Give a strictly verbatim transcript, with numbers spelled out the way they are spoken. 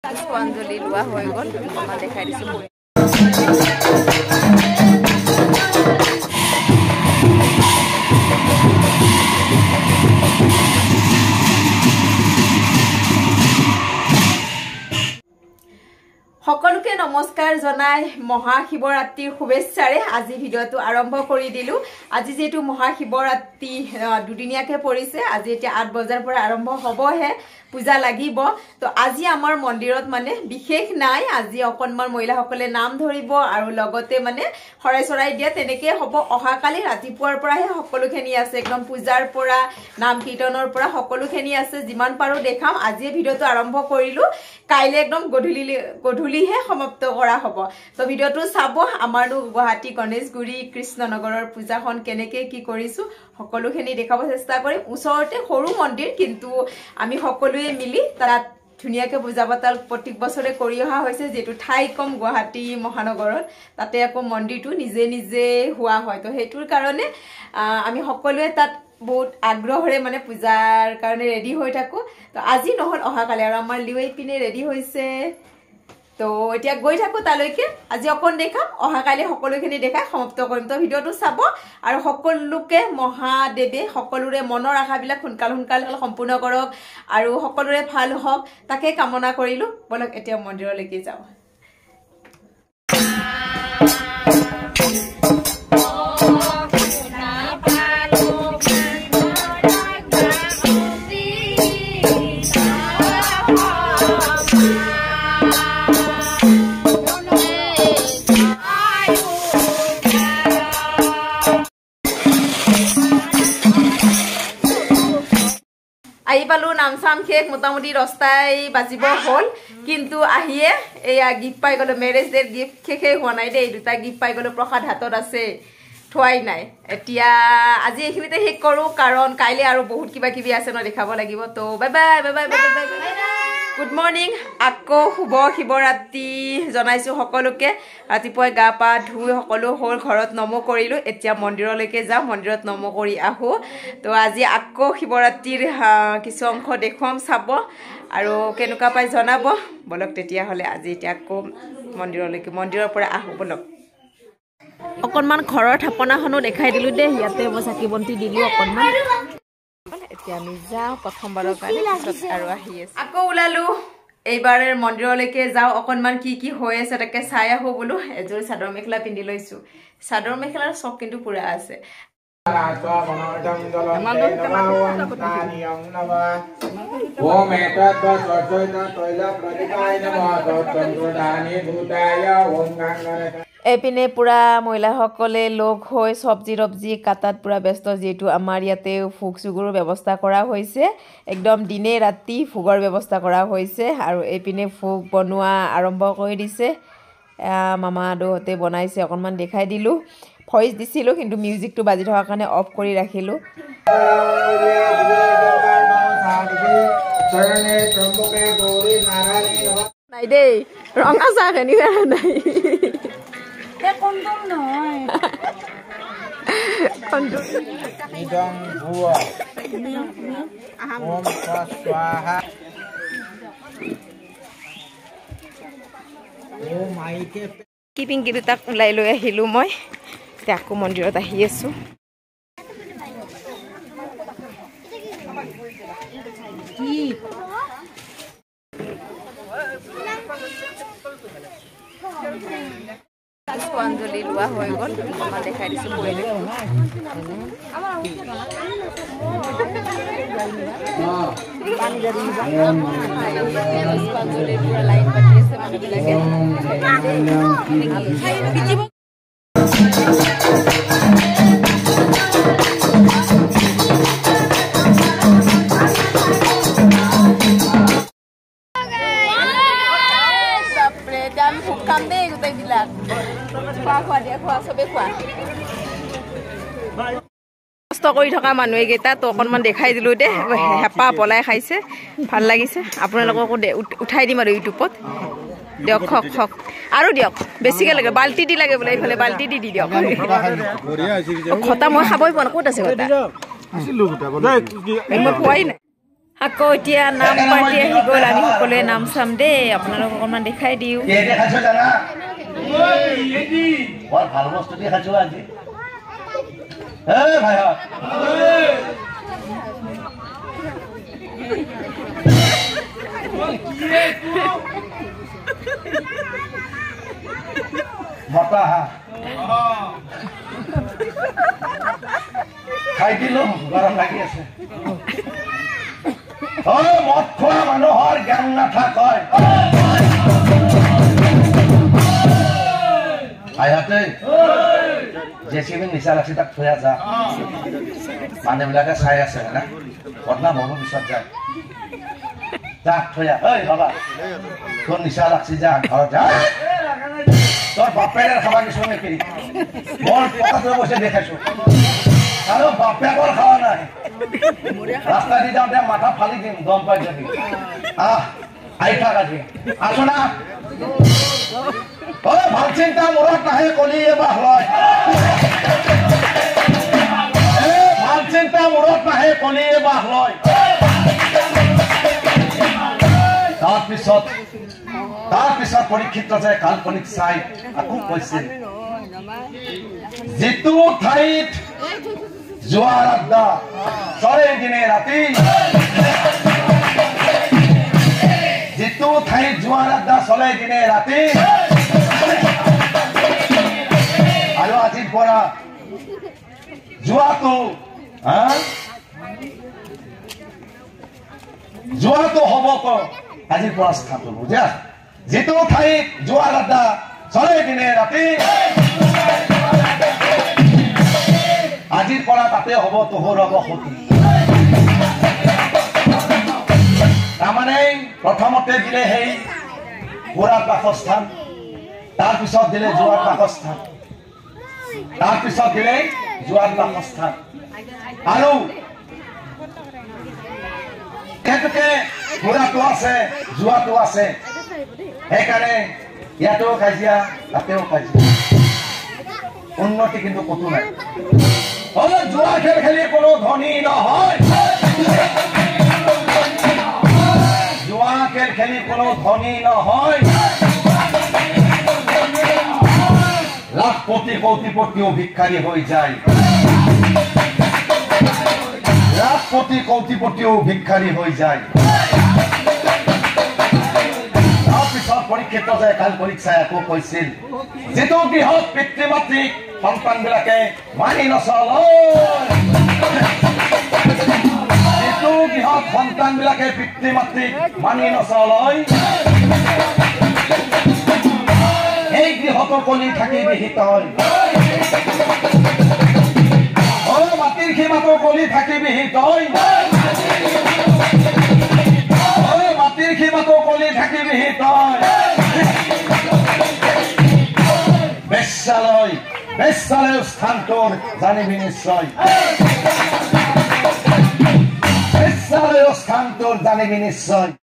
পুষ্পাঞ্জলি লোৱা হৈ গ'ল মই দেখাই দিছো সকলোকে নমস্কাৰ জনাই মহাশিৱৰাত্ৰিৰ শুভেচ্ছাৰে আজি ভিডিওটো আৰম্ভ কৰি দিলো আজি যেটো মহাশিৱৰাত্ৰি দুদিনীয়াকে পৰিছে আজি এতিয়া আঠ বজাৰ পৰা আৰম্ভ হ'বহে পূজা লাগিব তো আজি আমাৰ মন্দিৰত মানে বিশেষ নাই আজি অকনমান মহিলাসকলে নাম ধৰিব আৰু লগতে মানে হৰাই চৰাই দিয়া তেনেকে হ'ব অহাকালি ৰাতিপুৱাৰ পৰাহে সকলোখিনি আছে একদম পূজাৰ পৰা নাম কীৰ্তনৰ পৰা সকলোখিনি আছে যিমান পাৰো দেখাম আজি ভিডিওটো আৰম্ভ কৰিলো কাইলে একদম গধূলি গধূলিহে সমাপ্ত কৰা হ'ব তো ভিডিওটো চাব আমাৰনো গুৱাহাটী গণেশগুৰি কৃষ্ণনগৰৰ পূজাখন কেনেকে কি কৰিছো সকলোখিনি দেখাব চেষ্টা কৰিম ওচৰতে সৰু মন্দিৰ কিন্তু আমি সকলোৱে মিলি তাত ধুনিয়াকে পূজা পাতল প্ৰত্যেক বছৰে কৰি অহা হৈছে যেটো ঠাই কম গুৱাহাটী মহানগৰত তাতে আকৌ মন্দিৰটো নিজে নিজে হোৱা হয় তো হেতুৰ কাৰণে আমি সকলোৱে তাত বহুত আগ্ৰহৰে মানে পূজাৰ কাৰণে ৰেডি হৈ থাকো তো আজি নহল অহাকালি আৰু আমাৰ লিওই পিনে ৰেডি হৈছে তো এতিয়া গৈ থাকো তালৈকে আজি অকন দেখাম অহাকালি সকলোখিনি দেখাই সমাপ্ত কৰিম তো ভিডিওটো চাব আৰু সকলোকে মহাদেৱে সকলোৰে মনৰ আশাবিলাক সোনকাল সোনকাল সম্পূৰ্ণ কৰক আৰু সকলোৰে ভাল হওক তাকে কামনা কৰিলো বলক এতিয়া মন্দিৰলৈকে যাও আহি পালো নামচাম শেষ মোটামুটি দহটাই বাজিব হল কিন্তু আহিয়ে এয়া গিফ্ট পাই গলো মেৰেজ ডে গিফ্ট শেষে হোৱা নাই দেই দুটা গিফ্ট পাই গলো প্ৰসাদ হাতত আছে থোৱাই নাই এতিয়া আজি এইখিনিতে শেষ কৰো কাৰণ কাইলে আৰু বহুত কিবা কিবি আছে ন দেখাব লাগিব তো bye bye bye bye bye bye good morning আকৌ শুভ শিৱৰাত্ৰি জনাইছো সকলোকে ৰাতিপুৱা গা পা ধুই সকলো হল ঘৰত নম কৰিলো এতিয়া মন্দিৰলৈকে যাম মন্দিৰত নম কৰি আহো তো আজি আকৌ শিৱৰাত্ৰিৰ কিছু অংশ দেখুৱাম চাব আৰু কেনেকুৱা পাই জনাব বলক তেতিয়া হলে আজি এতিয়া আকৌ মন্দিৰলৈকে মন্দিৰৰ পৰা আহো বলক অকনমান ঘৰৰ থাপনাখনো দেখাই দিলো দে ইয়াতে মই চাকি বন্তি দিলো অকনমান এতিয়া আমি যাও প্ৰথমবাৰৰ কাৰণে পিছত আৰু আহি আছে আকৌ ওলালো এইবাৰৰ মন্দিৰলৈকে যাও অকনমান কি কি হৈ আছে তাকে চাই আহো বোলো এযোৰ চাদৰ মেখেলা পিন্ধি লৈছো চাদৰ মেখেলাৰ চক কিন্তু পুৰা আছে এপিনে পুৰা মহিলাসকলে লগ হৈ সবজি ৰবজি কাটাত পুৰা ব্যস্ত যেটো আমাৰ ইয়াতে ফুগ সুগুৰৰ ব্যৱস্থা কৰা হৈছে একদম দিনে ৰাতি ফুগৰ ব্যৱস্থা কৰা হৈছে আৰু এপিনে ফুগ বনোৱা আৰম্ভ কৰি দিছে মামা দহতে বনাইছে অকনমান দেখাই দিলো ভয়েস দিছিলো কিন্তু মিউজিকটো বাজি থকা কাৰণে অফ কৰি ৰাখিলো নাই দেই ৰঙা চাহনি নাই এ কন্দম নহয় কন্দম ইদং ভুৱা ওম স্বাহা ও মাইকে কি পিংকি দুটাক ওলাই লৈ আহিলো মই আকৌ মন্দিৰত আহি আছো পুষ্পাঞ্জলি লোৱা হৈ গ'ল মই দেখাই দিছো পুষ্পাঞ্জলিৰ পুৰা লাইন পাতি আছে মানুহবিলাকে কষ্ট কৰি থকা মানুহে কেইটা তো অকনমান দেখাই দিলো দে হেপা পলাই খাইছে ভাল লাগিছে আপোনালোককো উঠাই দিম আৰু ইউটিউবত দিয়ক খক খক আৰু দিয়ক বেছিকে লাগে বাল্টি দি লাগে বোলে এইফালে বাল্টি দি দি দিয়ক খটা মই খাবই পোৱা ক'ত আছে খটা মই খোৱাই নাই আকৌ এতিয়া নাম পাৰ্টি আহি গ'ল আমি সকলোৱে নাম চাম দেই আপোনালোকক অকণমান দেখাই দিওঁ বৰ ভাল বস্তু দি খাইছো আজি ভাই মতা হা খাই দিলো গৰম লাগি আছে মদ খোৱা মানুহৰ জ্ঞান নাথাকে আয়াতে জেচিবি নিচা লাগছে তাক থৈ যা মানুহবিলাকে চাই আছে না বদনাম হ'ব পিছত যায় যাক থৈ ঐ বাবা তোৰ নিচা লাগছি যা ঘৰত যা তোৰ বাপেৰে খাবা কিছু নেকি মোৰ পকাটো বসে দেখাইছো আৰু বাপেকৰ খাৱা নাই ৰাস্তা দি যাওঁতে মাথা ফালি দিম দম পাই যাবি আহ আহি থাক আজি আছো না ঐ ভাল চিন্তা মূৰত নাহে কলি এবাৰ হয় ভাল চিন্তা মূৰত নাহে কলি এবাৰ হয় তাৰপিছত তাৰপিছত পৰীক্ষিত যে কাল্পনিক চাই আকৌ কৈছিল যিটো ঠাইত জোৱাৰ আড্ডা চলে দিনে ৰাতি যিটো ঠাইত জোৱাৰ আড্ডা চলে দিনে ৰাতি আৰু আজিৰ পৰা জোৱাটো জোৱাটো হ'ব ক আজিৰ পৰা স্থান হ'ব বুজা যিটো ঠাইত জোৱাৰ আড্ডা চলে দিনে ৰাতি আজিৰ পৰা তাতে হ'ব তোহৰ হ'ব ক্ষতি তাৰমানে প্ৰথমতে দিলে সেই পুৰাৰ বাসস্থান তাৰপিছত দিলে জোৱাৰ বাসস্থান তাৰপিছত দিলে জোৱাৰ বাসস্থান আৰু সেইটোকে পুৰাটো আছে জোৱাটো আছে সেইকাৰণে ইয়াতেও কাজিয়া তাতেও কাজিয়া উন্নতি কিন্তু কতো নাই জোৱা খেল খেলি কোনো ধনী নহয় জোৱা খেল খেলি কোনো ধনী নহয় লাখ কোটি কোটিপতিও ভিক্ষাৰী হৈ যায় লাখ কোটি কোটিপতিও ভিক্ষাৰী হৈ যায় তাৰপিছত পৰীক্ষিত যে কাল্পনিক চাই আকৌ কৈছিল যিটো গৃহত পিতৃ মাতৃক সন্তান বিলাকে মানি নচলে যিটো গৃহত সন্তান বিলাকে পিতৃ মাতৃক মানি নচলে এই গৃহতো কলি থাকিবি তই মাটিৰ সীমাতো কলি থাকিবি তই মাটিৰ সীমাতো কলি থাকিবি তই বেশ্যালয় বেশ্যালয় স্থান তোৰ জানিবি নিশ্চয় বেশ্যালয় স্থান তোৰ জানিবি নিশ্চয়